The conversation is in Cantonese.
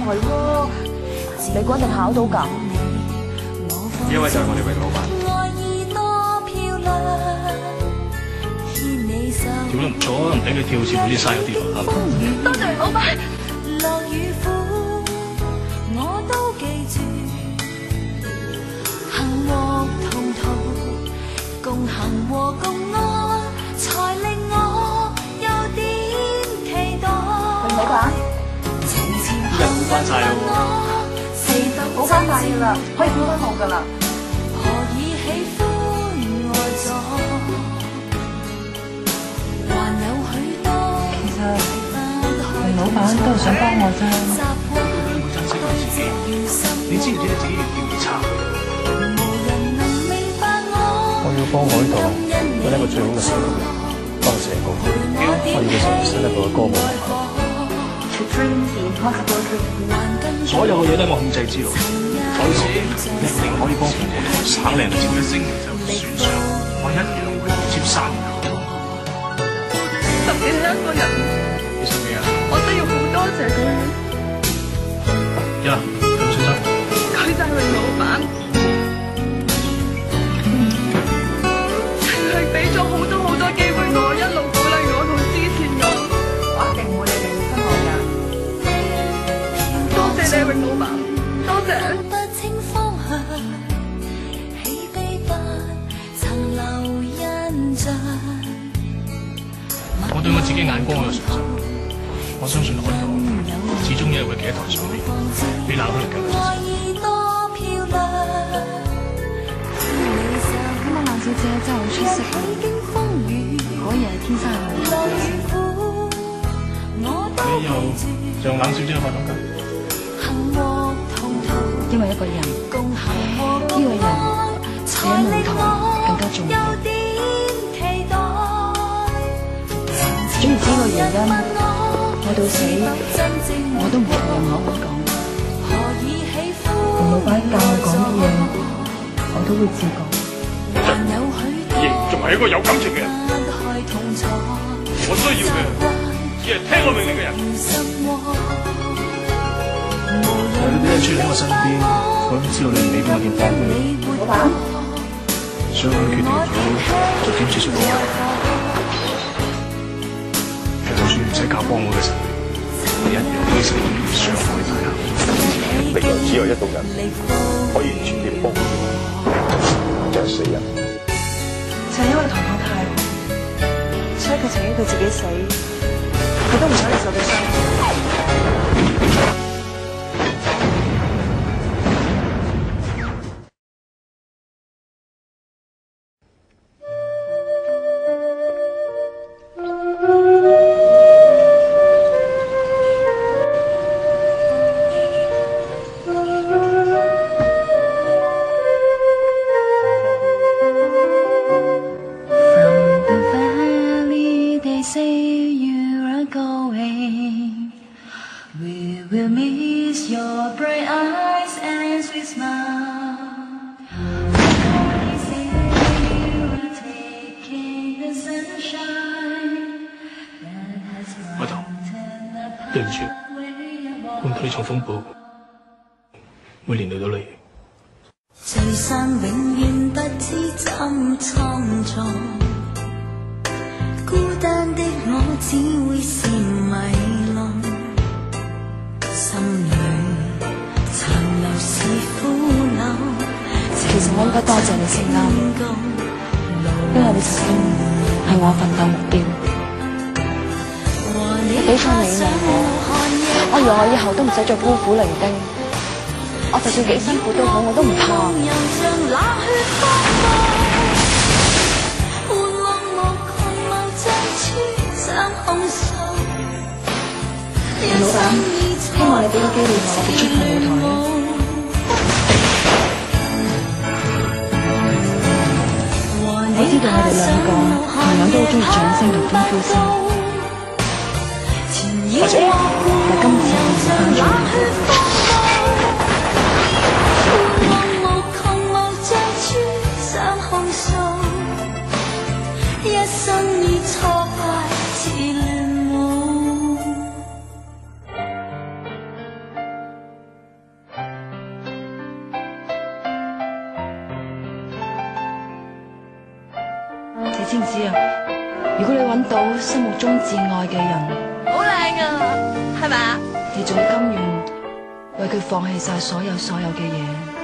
係喎，你估一定考到㗎？ 呢位就係我哋榮老闆。跳得唔錯啊，唔俾佢跳似嗰啲嘥咗啲咯，係嘛？ 多謝老闆。 樂與苦，我都記住，幸禍同途，共行和共愛，才令我有點期待。 榮老闆， 人估翻晒咯估翻晒㗎啦，可以估翻我㗎啦。 何以喜歡愛咗？還有許多。 其實榮老闆都係想幫我啫。 佢珍惜佢自己，你知唔知你自己要調查？ 我要幫我呢度揾一個最好嘅社工人，幫我寫歌。我要佢成為新一部嘅歌舞文化。 所有嘅嘢都係我控制之內，所以你一定可以幫我同省靚照嘅星就算上，我一樣會接生日。 特別係一個人， 你想咩啊？ 我都要好多謝佢。 呀，咁先生， 佢就係榮老闆，佢俾咗好多機會我，一路鼓勵我同支持我。我一定唔會令你失望㗎。多謝你，榮老闆，多謝。 不清方向，喜悲不曾留印象。 我對我自己眼光有信心，我相信海棠始終有一日會企喺台上面，比冷可能更加出色。 今晚冷小姐真係好出色啊！果然係天生係你又像冷小姐嘅化妝間？ 因為一個人，呢個人比舞台更加重要。總言之個原因，我到死我都唔同任何人講。榮老闆教我講嘅嘢，我都會照講。 亦仲係一個有感情嘅人。我需要嘅只係聽我命令嘅人。你一出現喺我身邊，我都知道你唔俾邊個點幫你。 老闆， 所以我決定咗逐漸接觸我。就算唔使靠幫我嘅時候，你一樣可以成功傷害大家。 歷來只有一種人可以全力幫我，就係死人。 就係因為同我太好，所以佢情願佢自己死，佢都唔想你受到傷害。 海棠，對唔住，換佢呢場風暴，會連累到你。 聚散永遠不知怎創造，孤單的我只會是迷路，心裏殘留是苦惱。 其實我應該多謝你先啱，因為你曾經係我奮鬥目標。你俾咗你我以為我以後都唔使再孤苦伶仃，我就算幾辛苦都好，我都唔怕。老闆，希望你俾個機會我哋出去舞台。我知道我哋兩個同樣都好中意掌聲同歡呼聲。 多謝。 但今次我唔翻咗。 先知啊，如果你揾到心目中至愛嘅人， 好靚啊，係咪啊？ 你仲甘願為佢放棄晒所有嘅嘢？